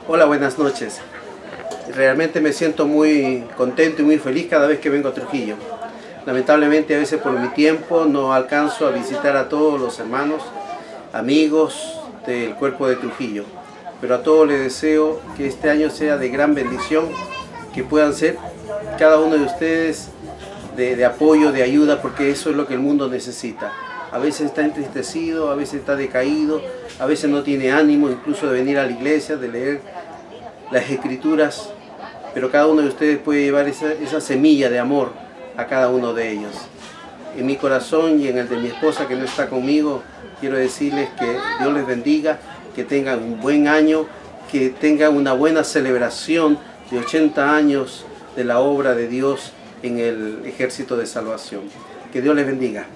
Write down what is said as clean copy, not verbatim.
Hola, buenas noches. Realmente me siento muy contento y muy feliz cada vez que vengo a Trujillo. Lamentablemente a veces por mi tiempo no alcanzo a visitar a todos los hermanos, amigos del cuerpo de Trujillo. Pero a todos les deseo que este año sea de gran bendición, que puedan ser cada uno de ustedes de apoyo, de ayuda, porque eso es lo que el mundo necesita. A veces está entristecido, a veces está decaído, a veces no tiene ánimo incluso de venir a la iglesia, de leer las escrituras, pero cada uno de ustedes puede llevar esa semilla de amor a cada uno de ellos. En mi corazón y en el de mi esposa que no está conmigo, quiero decirles que Dios les bendiga, que tengan un buen año, que tengan una buena celebración de 80 años de la obra de Dios en el Ejército de Salvación. Que Dios les bendiga.